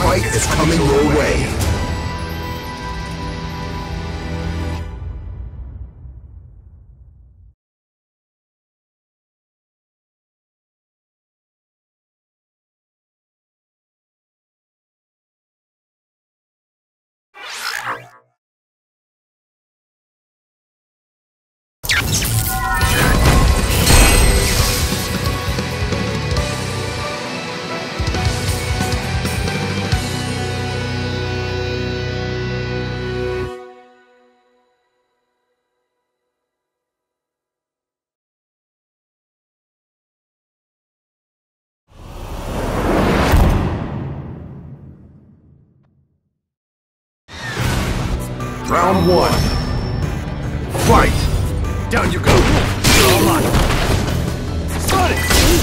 fight is coming your way. Round one. Fight! Down you go! All on! Sonic!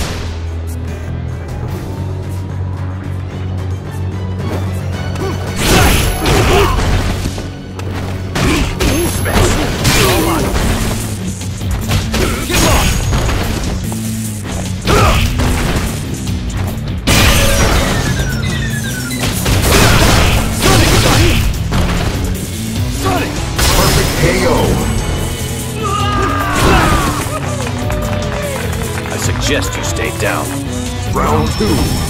Smash! All on! Get lost! KO. I suggest you stay down. Round two.